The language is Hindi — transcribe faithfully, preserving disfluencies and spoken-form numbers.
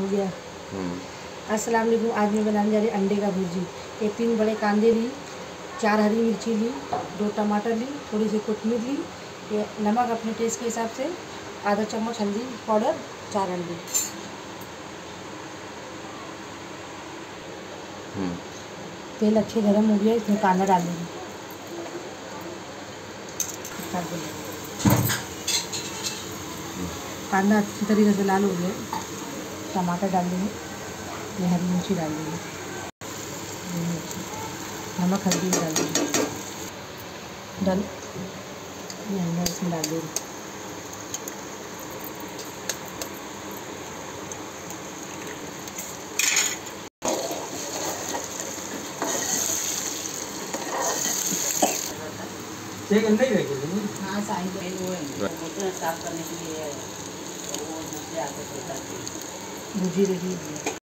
हो गया। अस्सलाम वालेकुम। आज मैं बनाने जा रही अंडे का भुर्जी। ये तीन बड़े कांदे ली, चार हरी मिर्ची ली, दो टमाटर ली, थोड़ी सी कोतमीर ली, ये नमक अपने टेस्ट के हिसाब से, आधा चम्मच हल्दी पाउडर, चार अंडे। तेल अच्छे गर्म हो गया, इसमें कांदा डाल देंगे। कांदा अच्छी तरीके से लाल हो गया, टमाटर डाल देंगे, ये हरी मिर्ची डाल देंगे, नमक हल्दी डाल देंगे, डाल ये अंडा इसमें डाल देंगे। एक अंडा ही रहेगा। हाँ साइड में वो है, बोतल साफ करने के लिए वो दूसरे आते थे भुर्जी रेडी है।